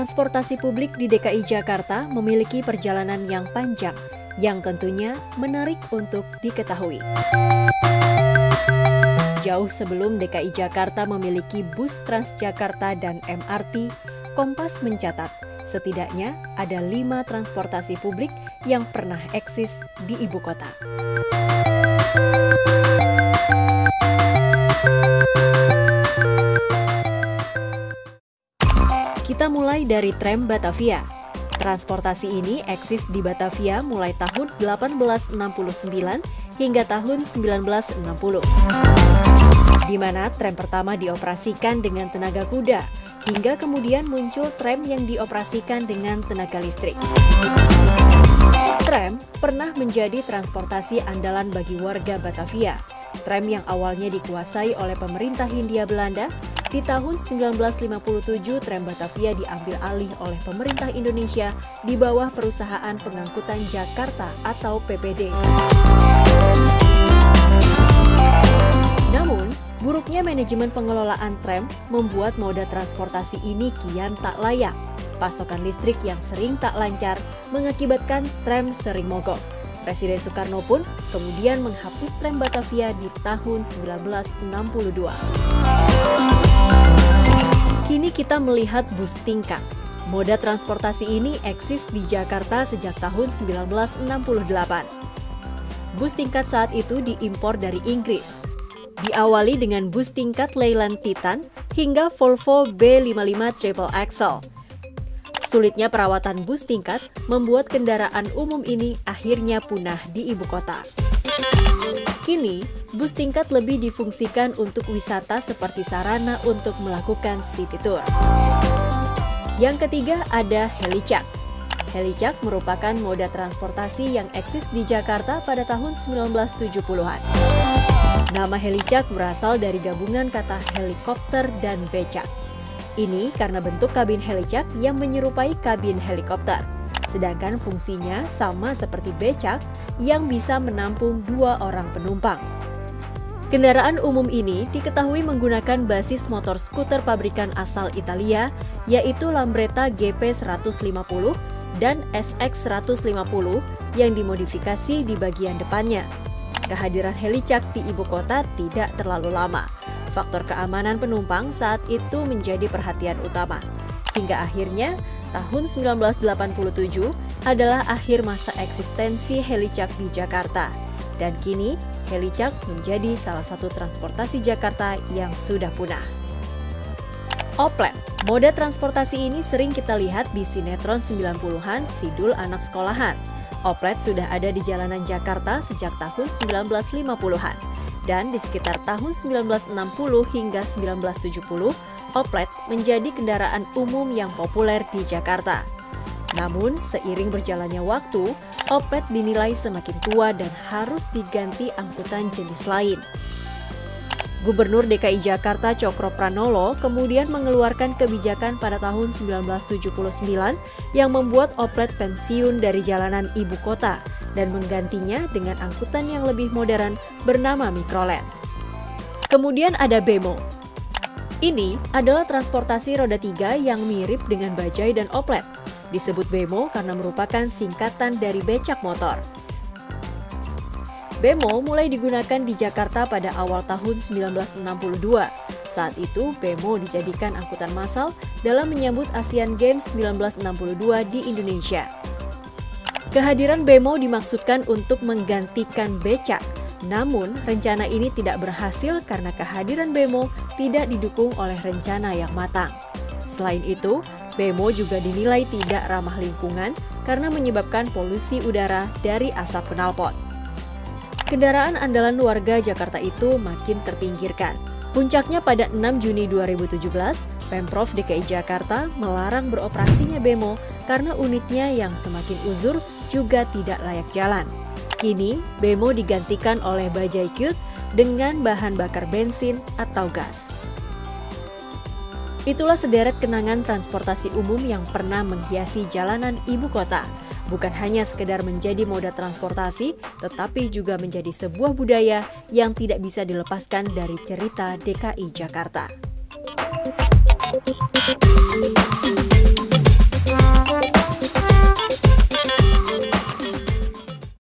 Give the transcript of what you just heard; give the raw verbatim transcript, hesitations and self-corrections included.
Transportasi publik di D K I Jakarta memiliki perjalanan yang panjang, yang tentunya menarik untuk diketahui. Jauh sebelum D K I Jakarta memiliki bus Transjakarta dan M R T, Kompas mencatat setidaknya ada lima transportasi publik yang pernah eksis di ibu kota. Kita mulai dari tram Batavia. Transportasi ini eksis di Batavia mulai tahun delapan belas enam puluh sembilan hingga tahun sembilan belas enam puluh. Di mana tram pertama dioperasikan dengan tenaga kuda, hingga kemudian muncul tram yang dioperasikan dengan tenaga listrik. Tram pernah menjadi transportasi andalan bagi warga Batavia. Tram yang awalnya dikuasai oleh pemerintah Hindia Belanda, di tahun sembilan belas lima puluh tujuh tram Batavia diambil alih oleh pemerintah Indonesia di bawah Perusahaan Pengangkutan Jakarta atau P P D. Namun, buruknya manajemen pengelolaan tram membuat moda transportasi ini kian tak layak. Pasokan listrik yang sering tak lancar mengakibatkan tram sering mogok. Presiden Soekarno pun kemudian menghapus tram Batavia di tahun sembilan belas enam puluh dua. Kini kita melihat bus tingkat. Moda transportasi ini eksis di Jakarta sejak tahun sembilan belas enam puluh delapan. Bus tingkat saat itu diimpor dari Inggris. Diawali dengan bus tingkat Leyland Titan hingga Volvo B lima puluh lima Triple Axle. Sulitnya perawatan bus tingkat membuat kendaraan umum ini akhirnya punah di ibu kota. Kini, bus tingkat lebih difungsikan untuk wisata seperti sarana untuk melakukan city tour. Yang ketiga ada Helicak. Helicak merupakan moda transportasi yang eksis di Jakarta pada tahun sembilan belas tujuh puluhan. Nama Helicak berasal dari gabungan kata helikopter dan becak. Ini karena bentuk kabin Helicak yang menyerupai kabin helikopter. Sedangkan fungsinya sama seperti becak yang bisa menampung dua orang penumpang. Kendaraan umum ini diketahui menggunakan basis motor skuter pabrikan asal Italia, yaitu Lambretta G P seratus lima puluh dan S X seratus lima puluh yang dimodifikasi di bagian depannya. Kehadiran Helicak di ibu kota tidak terlalu lama. Faktor keamanan penumpang saat itu menjadi perhatian utama. Hingga akhirnya, tahun sembilan belas delapan puluh tujuh adalah akhir masa eksistensi Helicak di Jakarta. Dan kini, Helicak menjadi salah satu transportasi Jakarta yang sudah punah. Oplet, moda transportasi ini sering kita lihat di sinetron sembilan puluhan Sidul Anak Sekolahan. Oplet sudah ada di jalanan Jakarta sejak tahun sembilan belas lima puluhan. Dan di sekitar tahun sembilan belas enam puluh hingga sembilan belas tujuh puluh, Oplet menjadi kendaraan umum yang populer di Jakarta. Namun, seiring berjalannya waktu, Oplet dinilai semakin tua dan harus diganti angkutan jenis lain. Gubernur D K I Jakarta Cokro Pranolo kemudian mengeluarkan kebijakan pada tahun sembilan belas tujuh puluh sembilan yang membuat Oplet pensiun dari jalanan ibu kota dan menggantinya dengan angkutan yang lebih modern bernama Mikrolet. Kemudian ada Bemo. Ini adalah transportasi roda tiga yang mirip dengan bajai dan Oplet. Disebut Bemo karena merupakan singkatan dari becak motor. Bemo mulai digunakan di Jakarta pada awal tahun sembilan belas enam puluh dua. Saat itu, Bemo dijadikan angkutan massal dalam menyambut Asian Games sembilan belas enam puluh dua di Indonesia. Kehadiran Bemo dimaksudkan untuk menggantikan becak. Namun, rencana ini tidak berhasil karena kehadiran Bemo tidak didukung oleh rencana yang matang. Selain itu, Bemo juga dinilai tidak ramah lingkungan karena menyebabkan polusi udara dari asap knalpot. Kendaraan andalan warga Jakarta itu makin terpinggirkan. Puncaknya pada enam Juni dua ribu tujuh belas, Pemprov D K I Jakarta melarang beroperasinya Bemo karena unitnya yang semakin uzur juga tidak layak jalan. Kini, Bemo digantikan oleh bajai Qute dengan bahan bakar bensin atau gas. Itulah sederet kenangan transportasi umum yang pernah menghiasi jalanan ibu kota. Bukan hanya sekedar menjadi moda transportasi, tetapi juga menjadi sebuah budaya yang tidak bisa dilepaskan dari cerita D K I Jakarta.